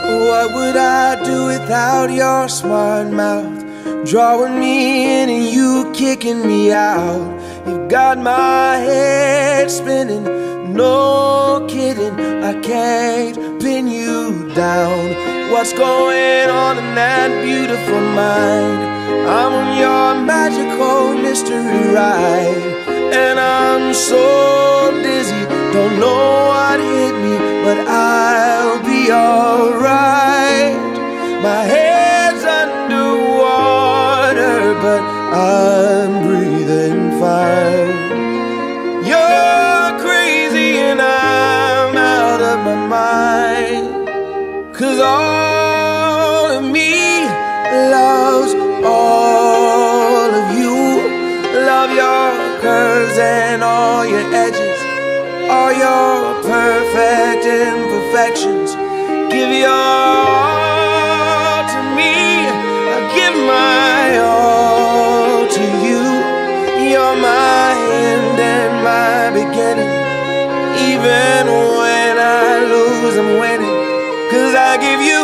What would I do without your smart mouth? Drawing me in and you kicking me out. You got my head spinning, no kidding, I can't pin you down. What's going on in that beautiful mind? I'm on your magical mystery ride, and I'm so dizzy, don't know what hit me, but I'll be alright. My head's underwater, but I'm breathing fine. You're crazy and I'm out of my mind, 'cause all of me loves all of you. Love your curves and all your edges, all your perfect imperfections. Give your all to me, I give my all to you. You're my end and my beginning. Even when I lose, I'm winning, 'cause I give you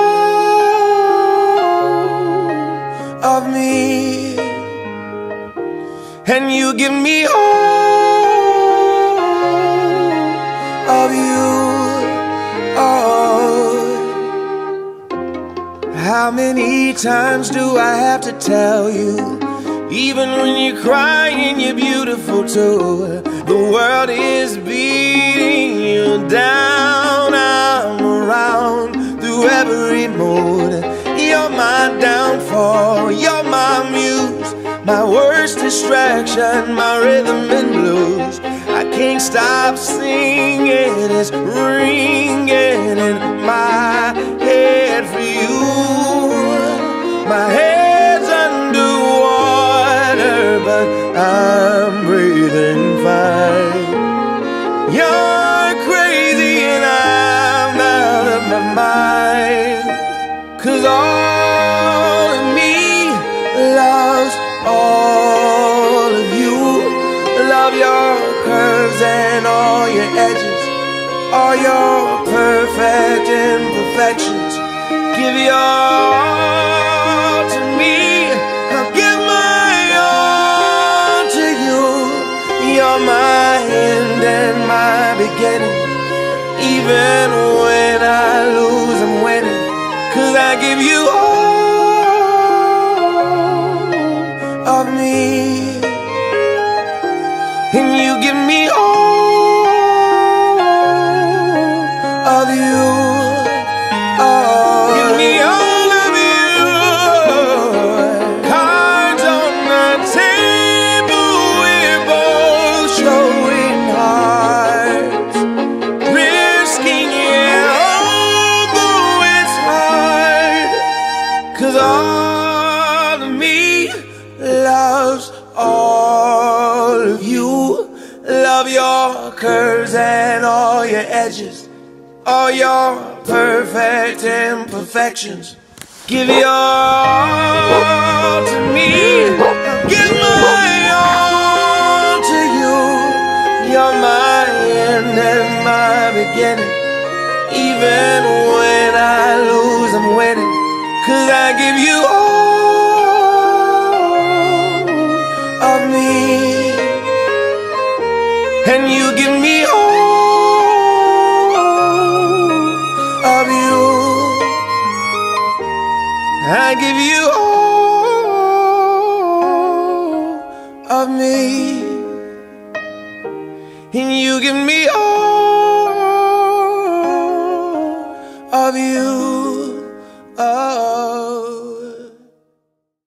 all of me, and you give me all of you. How many times do I have to tell you? Even when you're crying, you're beautiful too. The world is beating you down. I'm around through every mood. You're my downfall, you're my muse, my worst distraction, my rhythm and blues. I can't stop singing, it's ringing in my head for you. My head's underwater, but I'm breathing fine. You're crazy and I'm out of my mind, 'cause all of me loves all of you. Love your curves and all your edges, all your perfect imperfections. Give your all to me, I'll give my all to you. You're my end and my beginning. Even when I lose, I'm winning, 'cause I give you all of me, and you give me all of you. Give me all of you. Cards on the table, we're both showing hearts, risking it although it's hard, 'cause all of me loves all of you. Love your curves and all your edges, all your perfect imperfections. Give your all to me, give my all to you. You're my end and my beginning. Even when I lose, I'm winning, 'cause I give you all of me, and you give me all of you. I give you all of me, and you give me all of you.